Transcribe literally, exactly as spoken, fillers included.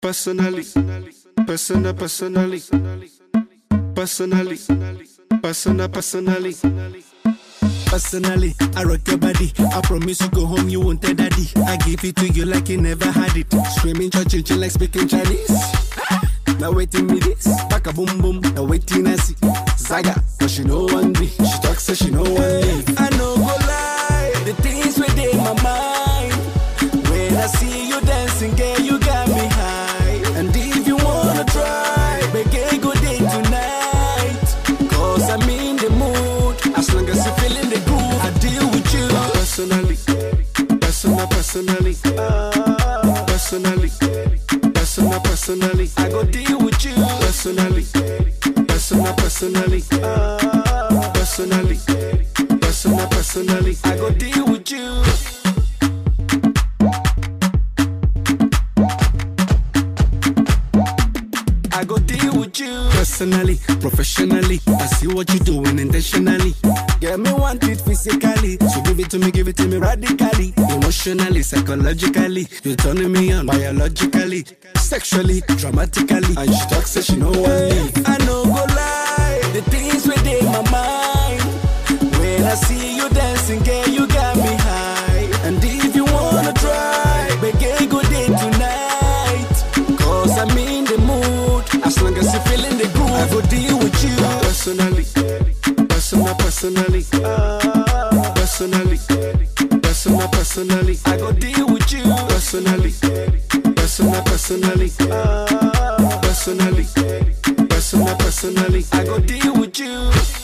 Personally, personal, personally, personally, personal, personally. Personally, I rock your body. I promise you go home, you won't tell daddy. I give it to you like you never had it. Screaming, churching, like speaking Chinese. Now waiting me this, back a boom boom. Now waiting I see Zaga, but she know one me. She talks so she know one me. I know go lie, the things within my mind. When I see you dancing, girl, you got me high. And if you wanna try, make a good day tonight. Cause I'm in the mood, as long as you feeling the groove, I deal with you. Personally, personal, personally, personally, personal, personally, I go deal with you. personally, personal, personally, personally, personal, personally. I go deal with you. I go deal with you. Personally, professionally, I see what you're doing intentionally. Get me want it physically, So give it to me, give it to me radically, emotionally, psychologically. You're turning me on biologically, sexually, dramatically. And she talks so she know one me. I know go lie, the things within my mind. When I see you dancing, girl, you got me high. And if you wanna try, make a good day tonight. Cause I'm in the mood, as long as you feeling the groove, I go deal with you. Personally, personal, personally, personally, personal, personally, I go deal with you. personally, personal, personally, personally, personal, personally. I go deal with you.